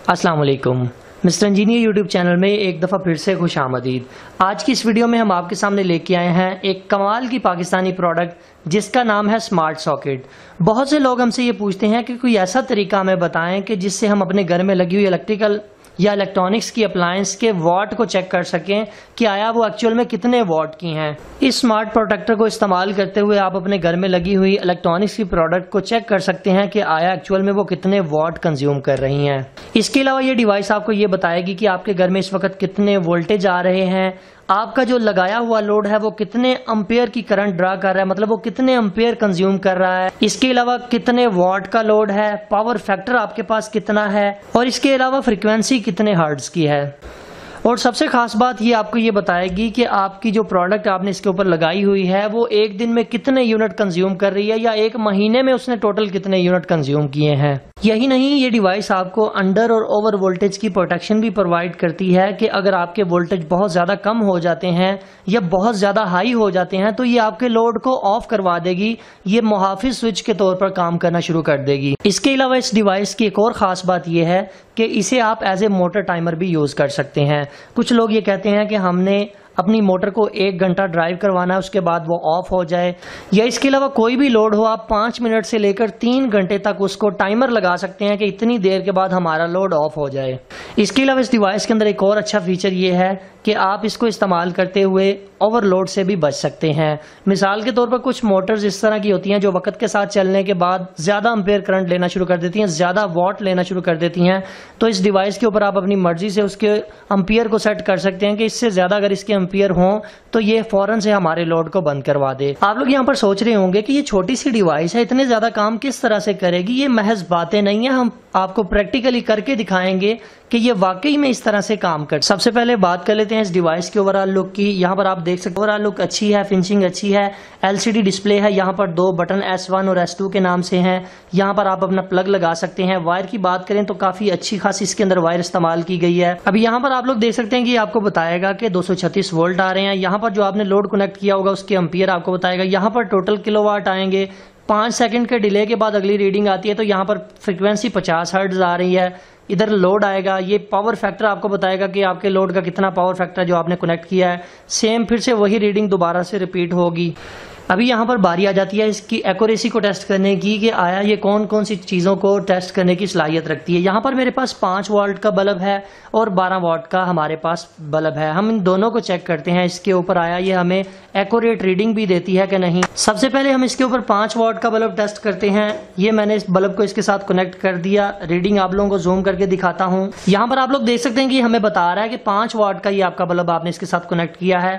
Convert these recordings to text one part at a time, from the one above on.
अस्सलाम वालेकुम। Mister engineer YouTube channel में एक दफ़ा फिर से खुश आमदीद। आज की इस वीडियो में हम आपके सामने लेके आए हैं एक कमाल की पाकिस्तानी प्रोडक्ट जिसका नाम है स्मार्ट सॉकेट। बहुत से लोग हमसे ये पूछते हैं कि कोई ऐसा तरीका हमें बताएं कि जिससे हम अपने घर में लगी हुई इलेक्ट्रिकल या इलेक्ट्रॉनिक्स की अप्लायंस के वॉट को चेक कर सकें कि आया वो एक्चुअल में कितने वॉट की हैं। इस स्मार्ट प्रोटेक्टर को इस्तेमाल करते हुए आप अपने घर में लगी हुई इलेक्ट्रॉनिक्स की प्रोडक्ट को चेक कर सकते हैं कि आया एक्चुअल में वो कितने वॉट कंज्यूम कर रही हैं। इसके अलावा ये डिवाइस आपको ये बताएगी कि आपके घर में इस वक्त कितने वोल्टेज आ रहे हैं, आपका जो लगाया हुआ लोड है वो कितने एम्पेयर की करंट ड्रा कर रहा है, मतलब वो कितने एम्पेयर कंज्यूम कर रहा है। इसके अलावा कितने वॉट का लोड है, पावर फैक्टर आपके पास कितना है और इसके अलावा फ्रीक्वेंसी कितने हर्ट्ज की है। और सबसे खास बात ये आपको ये बताएगी कि आपकी जो प्रोडक्ट आपने इसके ऊपर लगाई हुई है वो एक दिन में कितने यूनिट कंज्यूम कर रही है या एक महीने में उसने टोटल कितने यूनिट कंज्यूम किए हैं। यही नहीं, ये डिवाइस आपको अंडर और ओवर वोल्टेज की प्रोटेक्शन भी प्रोवाइड करती है कि अगर आपके वोल्टेज बहुत ज़्यादा कम हो जाते हैं या बहुत ज़्यादा हाई हो जाते हैं तो ये आपके लोड को ऑफ करवा देगी, ये मुहाफिज स्विच के तौर पर काम करना शुरू कर देगी। इसके अलावा इस डिवाइस की एक और ख़ास बात यह है कि इसे आप एज ए मोटर टाइमर भी यूज़ कर सकते हैं। कुछ लोग ये कहते हैं कि हमने अपनी मोटर को 1 घंटा ड्राइव करवाना है, उसके बाद वो ऑफ हो जाए, या इसके अलावा कोई भी लोड हो आप 5 मिनट से लेकर 3 घंटे तक उसको टाइमर लगा सकते हैं कि इतनी देर के बाद हमारा लोड ऑफ हो जाए। इसके अलावा इस डिवाइस के अंदर एक और अच्छा फीचर ये है कि आप इसको इस्तेमाल करते हुए ओवरलोड से भी बच सकते हैं। मिसाल के तौर पर कुछ मोटर्स इस तरह की होती हैं जो वक्त के साथ चलने के बाद ज़्यादा एम्पेयर करंट लेना शुरू कर देती हैं, ज़्यादा वॉट लेना शुरू कर देती हैं। तो इस डिवाइस के ऊपर आप अपनी मर्जी से उसके एम्पेयर को सेट कर सकते हैं कि इससे ज़्यादा अगर इसके एम्पेयर हों तो ये फौरन से हमारे लोड को बंद करवा दे। आप लोग यहाँ पर सोच रहे होंगे कि ये छोटी सी डिवाइस है, इतने ज़्यादा काम किस तरह से करेगी। ये महज बातें नहीं है, हम आपको प्रैक्टिकली करके दिखाएंगे कि ये वाकई में इस तरह से काम कर। सबसे पहले बात कर लेते हैं इस डिवाइस के ओवरऑल लुक की। यहाँ पर आप देख सकते हैं ओवरऑल लुक अच्छी है, फिनिशिंग अच्छी है, एलसीडी डिस्प्ले है। यहाँ पर 2 बटन S1 और S2 के नाम से हैं। यहाँ पर आप अपना प्लग लगा सकते हैं। वायर की बात करें तो काफी अच्छी खासी इसके अंदर वायर इस्तेमाल की गई है। अभी यहाँ पर आप लोग देख सकते हैं कि आपको बताएगा कि 236 वोल्ट आ रहे हैं। यहाँ पर जो आपने लोड कनेक्ट किया होगा उसके एम्पियर आपको बताएगा। यहाँ पर टोटल किलोवाट आएंगे। 5 सेकंड के डिले के बाद अगली रीडिंग आती है तो यहाँ पर फ्रीक्वेंसी 50 हर्ट्ज आ रही है। इधर लोड आएगा, ये पावर फैक्टर आपको बताएगा कि आपके लोड का कितना पावर फैक्टर जो आपने कनेक्ट किया है। सेम फिर से वही रीडिंग दोबारा से रिपीट होगी। अभी यहाँ पर बारी आ जाती है इसकी एक्यूरेसी को टेस्ट करने की कि आया ये कौन कौन सी चीज़ों को टेस्ट करने की सलाहियत रखती है। यहाँ पर मेरे पास 5 वोल्ट का बल्ब है और 12 वोल्ट का हमारे पास बल्ब है। हम इन दोनों को चेक करते हैं इसके ऊपर आया ये हमें एक्यूरेट रीडिंग भी देती है कि नहीं। सबसे पहले हम इसके ऊपर 5 वोल्ट का बल्ब टेस्ट करते हैं। ये मैंने इस बल्ब को इसके साथ कनेक्ट कर दिया। रीडिंग आप लोगों को जूम करके दिखाता हूँ। यहाँ पर आप लोग देख सकते हैं कि हमें बता रहा है कि 5 वोल्ट का ये आपका बल्ब आपने इसके साथ कनेक्ट किया है।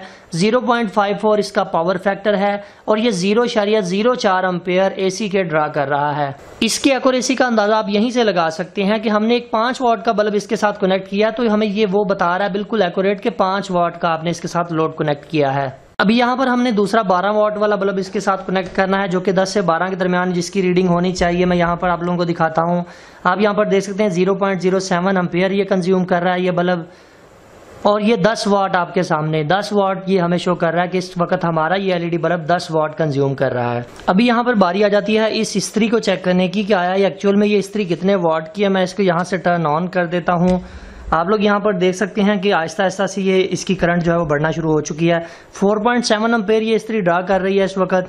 0.54 इसका पावर फैक्टर है और ये 0.04 एम्पेयर एसी के ड्रा कर रहा है। इसकी एक्यूरेसी का अंदाजा आप यहीं से लगा सकते हैं कि हमने एक 5 वॉट का बल्ब इसके साथ कनेक्ट किया तो हमें ये वो बता रहा है बिल्कुल एक्यूरेट के 5 वॉट का आपने इसके साथ लोड कनेक्ट किया है। अभी यहाँ पर हमने दूसरा 12 वॉट वाला बल्ब इसके साथ कनेक्ट करना है जो कि 10 से 12 के दरमियान जिसकी रीडिंग होनी चाहिए। मैं यहाँ पर आप लोगों को दिखाता हूँ। आप यहाँ पर देख सकते हैं 0.07 एम्पेयर ये कंज्यूम कर रहा है ये बल्ब, और ये 10 वाट आपके सामने 10 वाट ये हमें शो कर रहा है कि इस वक्त हमारा ये एलईडी बल्ब 10 वाट कंज्यूम कर रहा है। अभी यहाँ पर बारी आ जाती है इस इस्त्री को चेक करने की कि आया ये एक्चुअल में ये इस्त्री कितने वाट की है। मैं इसको यहाँ से टर्न ऑन कर देता हूँ। आप लोग यहाँ पर देख सकते हैं कि आहिस्ता आहिस्ता से ये इसकी करंट जो है वो बढ़ना शुरू हो चुकी है। 4.7 एम्पेयर ये इस्त्री ड्रा कर रही है इस वक्त।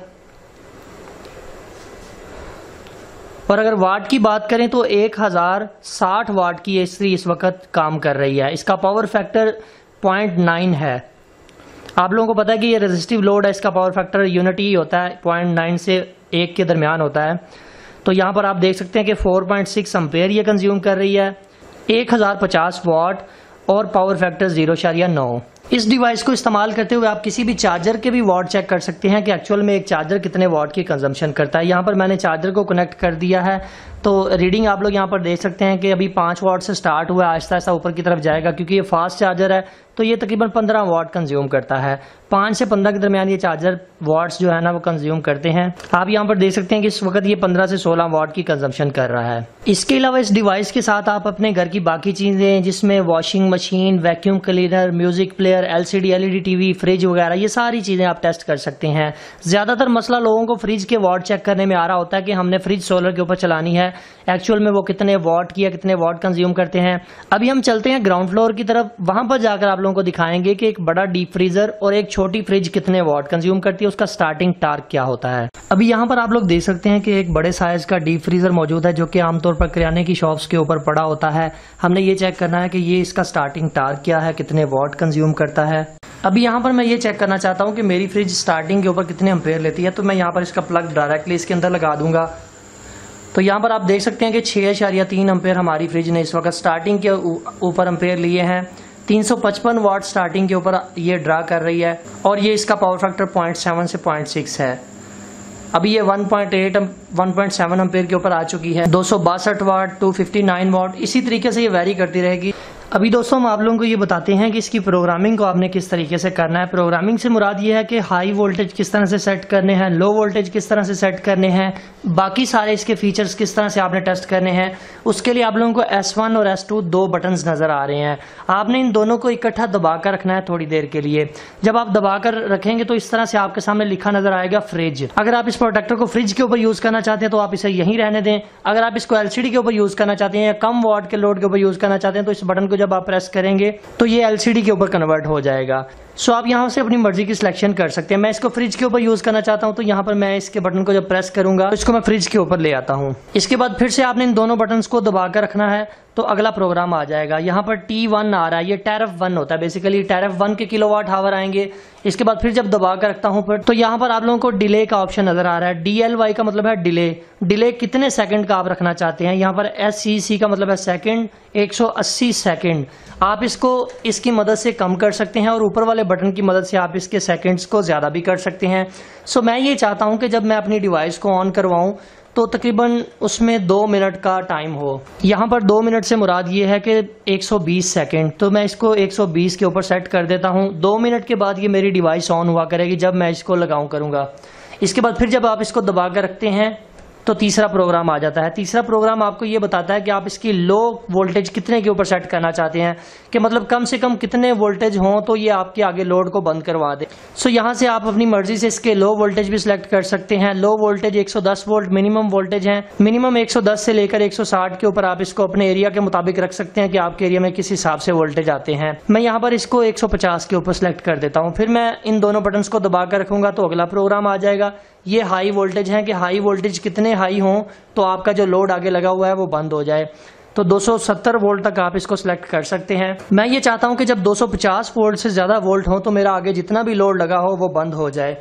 और अगर वाट की बात करें तो 1060 वाट की ये इस्त्री इस वक्त काम कर रही है। इसका पावर फैक्टर 0.9 है। आप लोगों को पता है कि ये रेजिस्टिव लोड है, इसका पावर फैक्टर यूनिट ही होता है, 0.9 से 1 के दरमियान होता है। तो यहाँ पर आप देख सकते हैं कि 4.6 एम्पेयर ये कंज्यूम कर रही है, 1050 वाट और पावर फैक्टर 0.9। इस डिवाइस को इस्तेमाल करते हुए आप किसी भी चार्जर के भी वाट चेक कर सकते हैं कि एक्चुअल में एक चार्जर कितने वाट की कंजम्पशन करता है। यहाँ पर मैंने चार्जर को कनेक्ट कर दिया है तो रीडिंग आप लोग यहाँ पर देख सकते हैं कि अभी 5 वाट से स्टार्ट हुआ है, आहिस्ता आहिस्ता ऊपर की तरफ जाएगा क्योंकि ये फास्ट चार्जर है तो ये तकरीबन 15 वाट कंज्यूम करता है। 5 से 15 के दरमियान ये चार्जर वाट्स जो है ना वो कंज्यूम करते हैं। आप यहाँ पर देख सकते हैं कि इस वक्त ये 15 से 16 वाट की कंजम्पशन कर रहा है। इसके अलावा इस डिवाइस के साथ आप अपने घर की बाकी चीज़ें जिसमें washing machine, vacuum cleaner, music player, freezer, LCD LED TV, fridge वगैरह, ये सारी चीजें आप टेस्ट कर सकते हैं। ज्यादातर मसला लोगों को फ्रिज के वॉट चेक करने में आ रहा होता है कि हमने फ्रिज सोलर के ऊपर चलानी है, एक्चुअल में वो कितने वॉट की या कितने वॉट कंज्यूम करते हैं। अभी हम चलते हैं ग्राउंड फ्लोर की तरफ, वहां पर जाकर आप लोगों को दिखाएंगे कि एक बड़ा डीप फ्रीजर और एक छोटी फ्रिज कितने वॉट कंज्यूम करती है, उसका स्टार्टिंग टार्क क्या होता है। अभी यहाँ पर आप लोग देख सकते हैं कि एक बड़े साइज का डीप फ्रीजर मौजूद है जो कि आमतौर पर किराने की शॉप्स के ऊपर पड़ा होता है। हमने ये चेक करना है कि ये इसका स्टार्टिंग टार्क क्या है, कितने वॉट कंज्यूम करता है। अभी यहाँ पर मैं ये चेक करना चाहता हूँ कि मेरी फ्रिज स्टार्टिंग के ऊपर कितने एम्पेयर लेती है, तो मैं यहाँ पर इसका प्लग डायरेक्टली इसके अंदर लगा दूंगा। तो यहाँ पर आप देख सकते हैं कि 6.3 एम्पेयर हमारी फ्रिज ने इस वक्त स्टार्टिंग के ऊपर एम्पेयर लिए हैं। 355 वाट स्टार्टिंग के ऊपर ये ड्रा कर रही है और ये इसका पावर फैक्टर 0.7 से 0.6 है। अभी ये 1.7 एम्पेयर के ऊपर आ चुकी है। 262 वाट, 259 वाट, इसी तरीके से ये वैरी करती रहेगी। अभी दोस्तों हम आप लोगों को ये बताते हैं कि इसकी प्रोग्रामिंग को आपने किस तरीके से करना है। प्रोग्रामिंग से मुराद ये है कि हाई वोल्टेज किस तरह से सेट करने हैं, लो वोल्टेज किस तरह से सेट करने हैं, बाकी सारे इसके फीचर्स किस तरह से आपने टेस्ट करने हैं। उसके लिए आप लोगों को S1 और S2 दो बटन्स नजर आ रहे हैं। आपने इन दोनों को इकट्ठा दबाकर रखना है थोड़ी देर के लिए। जब आप दबाकर रखेंगे तो इस तरह से आपके सामने लिखा नजर आएगा फ्रिज। अगर आप इस प्रोटेक्टर को फ्रिज के ऊपर यूज करना चाहते हैं तो आप इसे यहीं रहने दें। अगर आप इसको LCD के ऊपर यूज करना चाहते हैं या कम वॉट के लोड के ऊपर यूज करना चाहते हैं तो इस बटन को जब आप प्रेस करेंगे तो ये LCD के ऊपर कन्वर्ट हो जाएगा। सो आप यहाँ से अपनी मर्जी की सिलेक्शन कर सकते हैं। मैं इसको फ्रिज के ऊपर यूज करना चाहता हूँ तो यहाँ पर मैं इसके बटन को जब प्रेस करूंगा तो इसको मैं फ्रिज के ऊपर ले आता हूँ। इसके बाद फिर से आपने इन दोनों बटन्स को दबा कर रखना है तो अगला प्रोग्राम आ जाएगा। यहाँ पर T1 आ रहा है, ये टैरिफ 1 होता है, बेसिकली टैरिफ 1 के किलोवाट आवर आएंगे। इसके बाद फिर जब दबा कर रखता हूँ फिर तो यहाँ पर आप लोगों को डिले का ऑप्शन नजर आ रहा है। DLY का मतलब है डिले, डिले कितने सेकंड का आप रखना चाहते हैं। यहाँ पर SCC का मतलब है सेकंड, 180 सेकंड। आप इसको इसकी मदद से कम कर सकते हैं और ऊपर वाले बटन की मदद से आप इसके सेकंड्स को ज्यादा भी कर सकते हैं। सो मैं ये चाहता हूं कि जब मैं अपनी डिवाइस को ऑन करवाऊं तो तकरीबन उसमें 2 मिनट का टाइम हो। यहाँ पर 2 मिनट से मुराद ये है कि 120 सेकंड, तो मैं इसको 120 के ऊपर सेट कर देता हूँ। 2 मिनट के बाद ये मेरी डिवाइस ऑन हुआ करेगी जब मैं इसको लगाऊं करूंगा। इसके बाद फिर जब आप इसको दबा कर रखते हैं तो तीसरा प्रोग्राम आ जाता है। तीसरा प्रोग्राम आपको ये बताता है कि आप इसकी लो वोल्टेज कितने के ऊपर सेट करना चाहते हैं, कि मतलब कम से कम कितने वोल्टेज हों तो ये आपके आगे लोड को बंद करवा दे। सो यहाँ से आप अपनी मर्जी से इसके लो वोल्टेज भी सिलेक्ट कर सकते हैं। Low voltage 110 volt minimum voltage है। मिनिमम 110 से लेकर 160 के ऊपर आप इसको अपने एरिया के मुताबिक रख सकते हैं कि आपके एरिया में किस हिसाब से वोल्टेज आते हैं। मैं यहाँ पर इसको 150 के ऊपर सिलेक्ट कर देता हूँ। फिर मैं इन दोनों बटन्स को दबा कर रखूंगा तो अगला प्रोग्राम आ जाएगा। ये हाई वोल्टेज है कि हाई वोल्टेज कितने हाई हों तो आपका जो लोड आगे लगा हुआ है वो बंद हो जाए। तो 270 वोल्ट तक आप इसको सिलेक्ट कर सकते हैं। मैं ये चाहता हूं कि जब 250 वोल्ट से ज्यादा वोल्ट हो तो मेरा आगे जितना भी लोड लगा हो वो बंद हो जाए।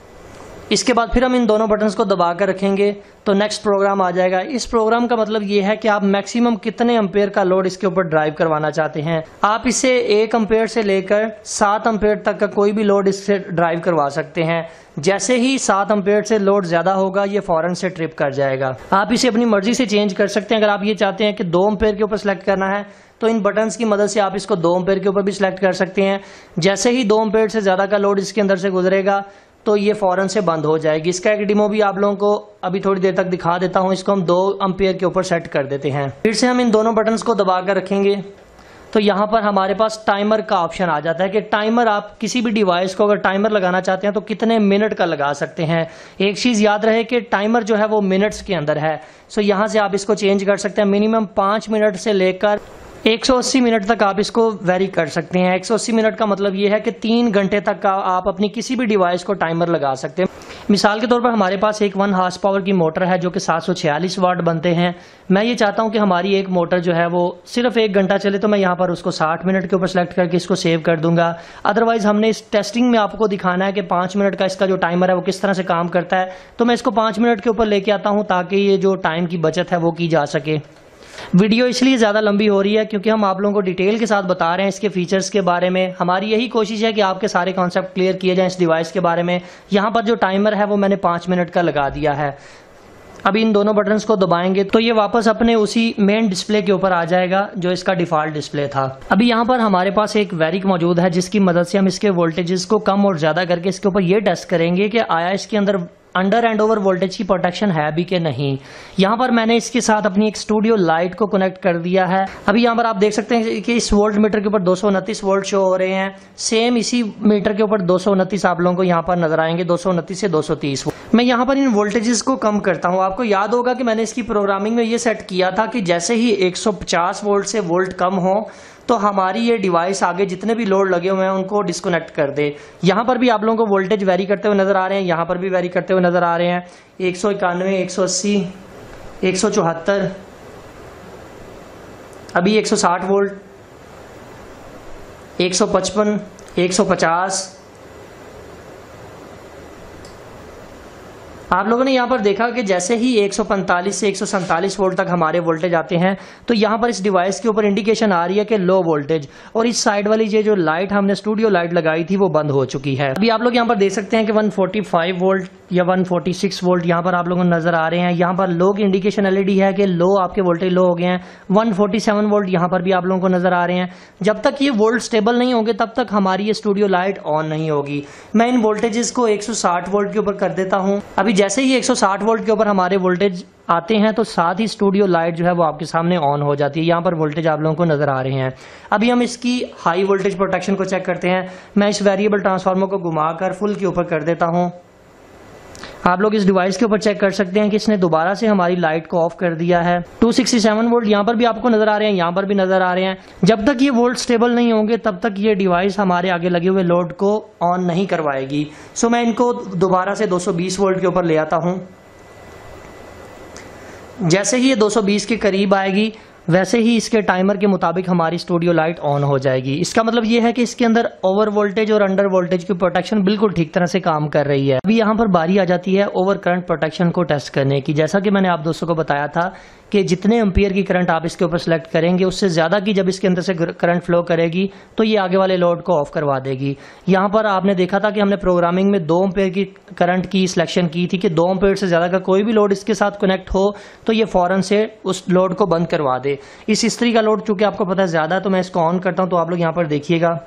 इसके बाद फिर हम इन दोनों बटन्स को दबा कर रखेंगे तो नेक्स्ट प्रोग्राम आ जाएगा। इस प्रोग्राम का मतलब ये है कि आप मैक्सिमम कितने एम्पेयर का लोड इसके ऊपर ड्राइव करवाना चाहते हैं। आप इसे 1 एम्पेयर से लेकर 7 एम्पेयर तक का कोई भी लोड इससे ड्राइव करवा सकते हैं। जैसे ही 7 एम्पेयर से लोड ज्यादा होगा ये फौरन से ट्रिप कर जाएगा। आप इसे अपनी मर्जी से चेंज कर सकते हैं। अगर आप ये चाहते हैं कि 2 एम्पेयर के ऊपर सिलेक्ट करना है तो इन बटन्स की मदद से आप इसको 2 एम्पेयर के ऊपर भी सिलेक्ट कर सकते हैं। जैसे ही 2 एम्पेयर से ज्यादा का लोड इसके अंदर से गुजरेगा तो ये फौरन से बंद हो जाएगी। इसका एक डेमो भी आप लोगों को अभी थोड़ी देर तक दिखा देता हूं। इसको हम 2 एम्पेयर के ऊपर सेट कर देते हैं। फिर से हम इन दोनों बटन्स को दबा कर रखेंगे तो यहाँ पर हमारे पास टाइमर का ऑप्शन आ जाता है कि टाइमर, आप किसी भी डिवाइस को अगर टाइमर लगाना चाहते हैं तो कितने मिनट का लगा सकते हैं। एक चीज याद रहे कि टाइमर जो है वो मिनट्स के अंदर है। सो यहाँ से आप इसको चेंज कर सकते हैं। मिनिमम 5 मिनट से लेकर 180 मिनट तक आप इसको वेरी कर सकते हैं। 180 मिनट का मतलब ये है कि 3 घंटे तक का आप अपनी किसी भी डिवाइस को टाइमर लगा सकते हैं। मिसाल के तौर पर हमारे पास एक 1 हार्स पावर की मोटर है जो कि 746 वाट बनते हैं। मैं ये चाहता हूं कि हमारी एक मोटर जो है वो सिर्फ 1 घंटा चले तो मैं यहाँ पर उसको 60 मिनट के ऊपर सेलेक्ट करके इसको सेव कर दूंगा। अदरवाइज हमने इस टेस्टिंग में आपको दिखाना है कि 5 मिनट का इसका जो टाइमर है वो किस तरह से काम करता है, तो मैं इसको 5 मिनट के ऊपर लेके आता हूँ ताकि ये जो टाइम की बचत है वो की जा सके। वीडियो इसलिए ज़्यादा लंबी हो रही है क्योंकि हम आप लोगों को डिटेल के साथ बता रहे हैं इसके फीचर्स के बारे में। हमारी यही कोशिश है कि आपके सारे कॉन्सेप्ट क्लियर किए जाएं इस डिवाइस के बारे में। यहाँ पर जो टाइमर है वो मैंने 5 मिनट का लगा दिया है। अभी इन दोनों बटन्स को दबाएंगे तो ये वापस अपने उसी मेन डिस्प्ले के ऊपर आ जाएगा जो इसका डिफॉल्ट डिस्प्ले था। अभी यहाँ पर हमारे पास एक वेरिक मौजूद है जिसकी मदद से हम इसके वोल्टेजेस को कम और ज़्यादा करके इसके ऊपर ये टेस्ट करेंगे कि आया इसके अंदर अंडर एंड ओवर वोल्टेज की प्रोटेक्शन है भी कि नहीं। यहाँ पर मैंने इसके साथ अपनी एक स्टूडियो लाइट को कनेक्ट कर दिया है। अभी यहाँ पर आप देख सकते हैं कि इस वोल्ट मीटर के ऊपर 229 वोल्ट शो हो रहे हैं। सेम इसी मीटर के ऊपर 229 आप लोगों को यहाँ पर नजर आएंगे, 229 से 230। मैं यहाँ पर इन वोल्टेजेस को कम करता हूँ। आपको याद होगा कि मैंने इसकी प्रोग्रामिंग में ये सेट किया था कि जैसे ही 150 वोल्ट से वोल्ट कम हो तो हमारी ये डिवाइस आगे जितने भी लोड लगे हुए हैं उनको डिस्कनेक्ट कर दे। यहाँ पर भी आप लोगों को वोल्टेज वेरी करते हुए नजर आ रहे हैं, यहाँ पर भी वेरी करते हुए नजर आ रहे हैं। 191, 180, 174, अभी 160 वोल्ट, 155, 150। आप लोगों ने यहाँ पर देखा कि जैसे ही 145 से 147 वोल्ट तक हमारे वोल्टेज आते हैं तो यहाँ पर इस डिवाइस के ऊपर इंडिकेशन आ रही है कि लो वोल्टेज, और इस साइड वाली ये जो लाइट हमने स्टूडियो लाइट लगाई थी वो बंद हो चुकी है। अभी आप लोग यहाँ पर देख सकते हैं कि 145 वोल्ट या 146 वोल्ट यहाँ पर आप लोगों को नजर आ रहे हैं। यहाँ पर लो की इंडिकेशन एलईडी है कि लो, आपके वोल्टेज लो हो गए हैं। 147 वोल्ट यहाँ पर भी आप लोगों को नजर आ रहे हैं। जब तक ये वोल्ट स्टेबल नहीं होंगे तब तक हमारी ये स्टूडियो लाइट ऑन नहीं होगी। मैं इन वोल्टेजेस को 160 वोल्ट के ऊपर कर देता हूँ। अभी जैसे ही 160 वोल्ट के ऊपर हमारे वोल्टेज आते हैं तो साथ ही स्टूडियो लाइट जो है वो आपके सामने ऑन हो जाती है। यहाँ पर वोल्टेज आप लोगों को नजर आ रहे हैं। अभी हम इसकी हाई वोल्टेज प्रोटेक्शन को चेक करते हैं। मैं इस वेरिएबल ट्रांसफार्मर को घुमाकर फुल के ऊपर कर देता हूँ। आप लोग इस डिवाइस के ऊपर चेक कर सकते हैं कि इसने दोबारा से हमारी लाइट को ऑफ कर दिया है। 267 वोल्ट यहाँ पर भी आपको नजर आ रहे हैं, यहाँ पर भी नजर आ रहे हैं। जब तक ये वोल्ट स्टेबल नहीं होंगे तब तक ये डिवाइस हमारे आगे लगे हुए लोड को ऑन नहीं करवाएगी। सो मैं इनको दोबारा से 220 वोल्ट के ऊपर ले आता हूँ। जैसे ही ये 220 के करीब आएगी वैसे ही इसके टाइमर के मुताबिक हमारी स्टूडियो लाइट ऑन हो जाएगी। इसका मतलब ये है कि इसके अंदर ओवर वोल्टेज और अंडर वोल्टेज की प्रोटेक्शन बिल्कुल ठीक तरह से काम कर रही है। अभी यहाँ पर बारी आ जाती है ओवर करंट प्रोटेक्शन को टेस्ट करने की। जैसा कि मैंने आप दोस्तों को बताया था कि जितने एम्पियर की करंट आप इसके ऊपर सेलेक्ट करेंगे उससे ज्यादा की जब इसके अंदर से करंट फ्लो करेगी तो ये आगे वाले लोड को ऑफ करवा देगी। यहाँ पर आपने देखा था कि हमने प्रोग्रामिंग में 2 एम्पियर की करंट की सिलेक्शन की थी कि 2 एम्पियर से ज्यादा का कोई भी लोड इसके साथ कनेक्ट हो तो ये फौरन से उस लोड को बंद करवा दे। इस इस्त्री का लोड चूंकि आपको पता है ज्यादा है तो मैं इसको ऑन करता हूं। तो आप लोग यहाँ पर देखिएगा,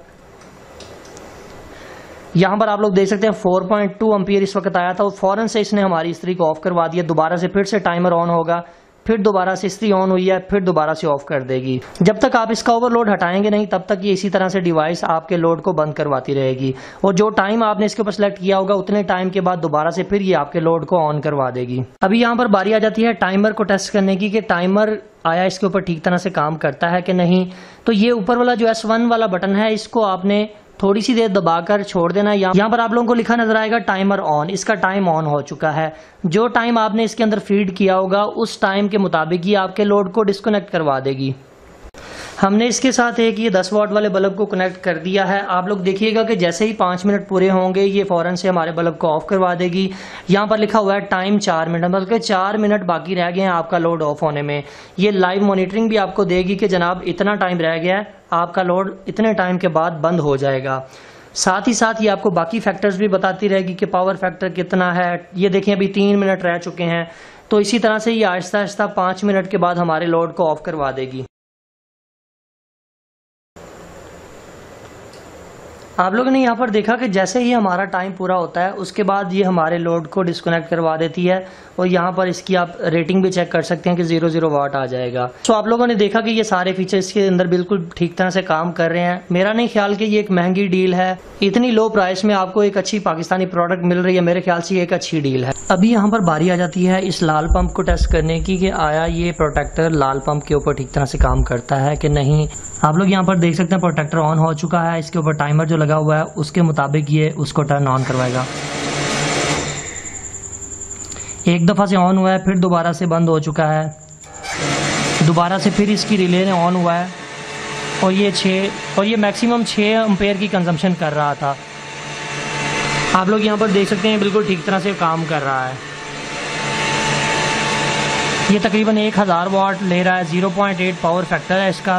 यहाँ पर आप लोग देख सकते हैं 4.2 एम्पियर इस वक्त आया था और फौरन से इसने हमारी इस्त्री को ऑफ करवा दिया। दोबारा से फिर से टाइमर ऑन होगा, फिर दोबारा से इस्त्री ऑन हुई है, फिर दोबारा से ऑफ कर देगी। जब तक आप इसका ओवरलोड हटाएंगे नहीं तब तक ये इसी तरह से डिवाइस आपके लोड को बंद करवाती रहेगी और जो टाइम आपने इसके ऊपर सेलेक्ट किया होगा उतने टाइम के बाद दोबारा से फिर ये आपके लोड को ऑन करवा देगी। अभी यहाँ पर बारी आ जाती है टाइमर को टेस्ट करने की कि टाइमर आया इसके ऊपर ठीक तरह से काम करता है कि नहीं। तो ये ऊपर वाला जो S1 वाला बटन है इसको आपने थोड़ी सी देर दबाकर छोड़ देना। यहाँ पर आप लोगों को लिखा नजर आएगा टाइमर ऑन। इसका टाइम ऑन हो चुका है। जो टाइम आपने इसके अंदर फीड किया होगा उस टाइम के मुताबिक ही आपके लोड को डिस्कनेक्ट करवा देगी। हमने इसके साथ एक ये 10 वाट वाले बल्ब को कनेक्ट कर दिया है। आप लोग देखिएगा कि जैसे ही 5 मिनट पूरे होंगे ये फौरन से हमारे बल्ब को ऑफ करवा देगी। यहाँ पर लिखा हुआ है टाइम 4 मिनट, बल्कि 4 मिनट बाकी रह गए हैं आपका लोड ऑफ होने में। ये लाइव मॉनिटरिंग भी आपको देगी कि जनाब इतना टाइम रह गया है, आपका लोड इतने टाइम के बाद बंद हो जाएगा। साथ ही साथ ये आपको बाकी फैक्टर्स भी बताती रहेगी कि पावर फैक्टर कितना है। ये देखें अभी 3 मिनट रह चुके हैं। तो इसी तरह से ये आहिस्ता आहिस्ता 5 मिनट के बाद हमारे लोड को ऑफ करवा देगी। आप लोगों ने यहाँ पर देखा कि जैसे ही हमारा टाइम पूरा होता है उसके बाद ये हमारे लोड को डिस्कनेक्ट करवा देती है और यहाँ पर इसकी आप रेटिंग भी चेक कर सकते हैं कि 00 वाट आ जाएगा। तो आप लोगों ने देखा कि ये सारे फीचर्स के अंदर बिल्कुल ठीक तरह से काम कर रहे हैं। मेरा नहीं ख्याल कि ये एक महंगी डील है। इतनी लो प्राइस में आपको एक अच्छी पाकिस्तानी प्रोडक्ट मिल रही है, मेरे ख्याल से ये एक अच्छी डील है। अभी यहाँ पर बारी आ जाती है इस लाल पंप को टेस्ट करने की कि आया ये प्रोटेक्टर लाल पंप के ऊपर ठीक तरह से काम करता है कि नहीं। आप लोग यहाँ पर देख सकते हैं प्रोटेक्टर ऑन हो चुका है। इसके ऊपर टाइमर जो लगा हुआ है उसके मुताबिक ये उसको टर्न ऑन करवाएगा। एक दफा से ऑन हुआ है, फिर दोबारा से बंद हो चुका है, दोबारा से फिर इसकी रिले ने ऑन हुआ है और ये मैक्सिमम 6 एम्पेयर की कंजम्पशन कर रहा था। आप लोग यहाँ पर देख सकते हैं बिल्कुल ठीक तरह से काम कर रहा है। ये तकरीबन 1000 वाट ले रहा है। 0.8 पावर फैक्टर है इसका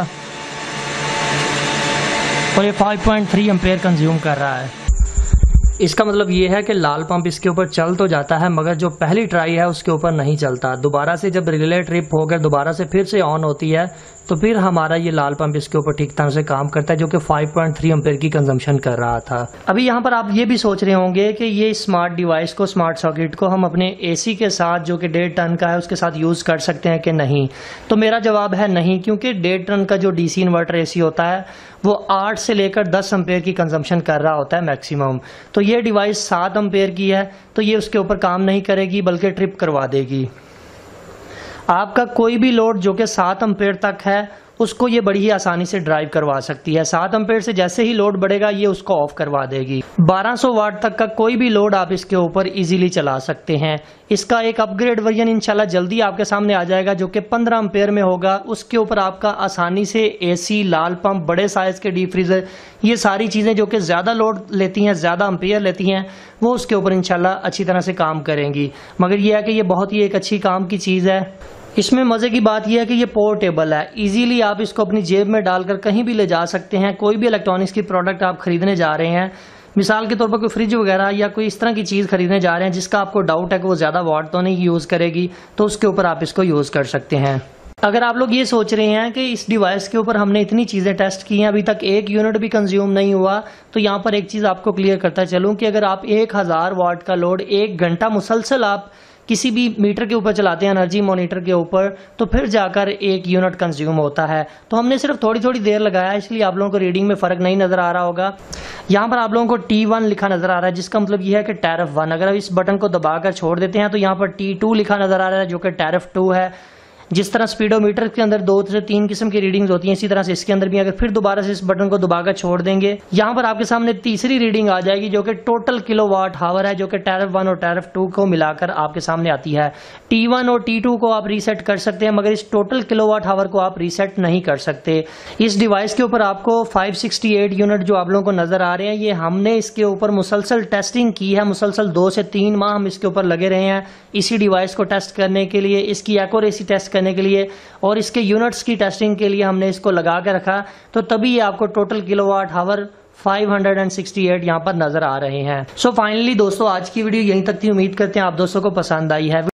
और ये 5.3 एम्पेयर कंज्यूम कर रहा है। इसका मतलब ये है कि लाल पंप इसके ऊपर चल तो जाता है मगर जो पहली ट्राई है उसके ऊपर नहीं चलता। दोबारा से जब रिले ट्रिप होकर दोबारा से फिर से ऑन होती है तो फिर हमारा ये लाल पंप इसके ऊपर ठीक तरह से काम करता है, जो कि 5.3 एम्पेयर की कंजम्पशन कर रहा था। अभी यहाँ पर आप ये भी सोच रहे होंगे कि ये स्मार्ट डिवाइस को, स्मार्ट सॉकेट को हम अपने एसी के साथ, जो कि 1.5 टन का है, उसके साथ यूज़ कर सकते हैं कि नहीं। तो मेरा जवाब है नहीं, क्योंकि 1.5 टन का जो डीसी इन्वर्टर एसी होता है वो 8 से लेकर 10 एम्पेयर की कंजम्पशन कर रहा होता है मैक्सिमम। तो ये डिवाइस 7 एम्पेयर की है, तो ये उसके ऊपर काम नहीं करेगी बल्कि ट्रिप करवा देगी। आपका कोई भी लोड जो कि 7 एम्पेयर तक है उसको ये बड़ी ही आसानी से ड्राइव करवा सकती है। 7 एम्पेयर से जैसे ही लोड बढ़ेगा ये उसको ऑफ करवा देगी। 1200 वाट तक का कोई भी लोड आप इसके ऊपर इजीली चला सकते हैं। इसका एक अपग्रेड वर्जन इंशाल्लाह जल्दी आपके सामने आ जाएगा, जो कि 15 एम्पेयर में होगा। उसके ऊपर आपका आसानी से एसी, लाल पंप, बड़े साइज के डीप फ्रीजर, ये सारी चीज़ें जो कि ज़्यादा लोड लेती हैं, ज़्यादा एम्पेयर लेती हैं, वो उसके ऊपर इंशाल्लाह अच्छी तरह से काम करेंगी। मगर यह है कि ये बहुत ही एक अच्छी काम की चीज़ है। इसमें मज़े की बात यह है कि ये पोर्टेबल है। इजीली आप इसको अपनी जेब में डालकर कहीं भी ले जा सकते हैं। कोई भी इलेक्ट्रॉनिक्स की प्रोडक्ट आप खरीदने जा रहे हैं, मिसाल के तौर पर कोई फ्रिज वगैरह या कोई इस तरह की चीज़ खरीदने जा रहे हैं जिसका आपको डाउट है कि वो ज़्यादा वाट तो नहीं यूज़ करेगी, तो उसके ऊपर आप इसको यूज़ कर सकते हैं। अगर आप लोग ये सोच रहे हैं कि इस डिवाइस के ऊपर हमने इतनी चीज़ें टेस्ट की हैं, अभी तक 1 यूनिट भी कंज्यूम नहीं हुआ, तो यहाँ पर एक चीज़ आपको क्लियर करता चलूँ कि अगर आप 1000 वाट का लोड 1 घंटा मुसलसल आप किसी भी मीटर के ऊपर चलाते हैं, एनर्जी मॉनिटर के ऊपर, तो फिर जाकर 1 यूनिट कंज्यूम होता है। तो हमने सिर्फ थोड़ी थोड़ी देर लगाया, इसलिए आप लोगों को रीडिंग में फ़र्क नहीं नज़र आ रहा होगा। यहाँ पर आप लोगों को T1 लिखा नज़र आ रहा है, जिसका मतलब यह है कि टैरिफ 1। अगर आप इस बटन को दबाकर छोड़ देते हैं तो यहाँ पर T2 लिखा नज़र आ रहा है, जो कि टैरिफ 2 है। जिस तरह स्पीडोमीटर के अंदर 2 से 3 किस्म की रीडिंग्स होती हैं, इसी तरह से इसके अंदर भी अगर फिर दोबारा से इस बटन को दबाकर छोड़ देंगे, यहाँ पर आपके सामने तीसरी रीडिंग आ जाएगी, जो कि टोटल किलोवाट हावर है, जो कि टैरिफ 1 और टैरिफ 2 को मिलाकर आपके सामने आती है। T1 और T2 को आप रीसेट कर सकते हैं, मगर इस टोटल किलोवाट हावर को आप रीसेट नहीं कर सकते। इस डिवाइस के ऊपर आपको 568 यूनिट जो आप लोगों को नजर आ रहे हैं, ये हमने इसके ऊपर मुसलसल टेस्टिंग की है। मुसलसल 2 से 3 माह हम इसके ऊपर लगे रहे हैं इसी डिवाइस को टेस्ट करने के लिए, इसकी एक्यूरेसी टेस्ट करने के लिए और इसके यूनिट्स की टेस्टिंग के लिए हमने इसको लगा के रखा। तो तभी ये आपको टोटल किलोवाट हावर 568 यहाँ पर नजर आ रहे हैं। सो फाइनली दोस्तों, आज की वीडियो यहीं तक थी। उम्मीद करते हैं आप दोस्तों को पसंद आई है।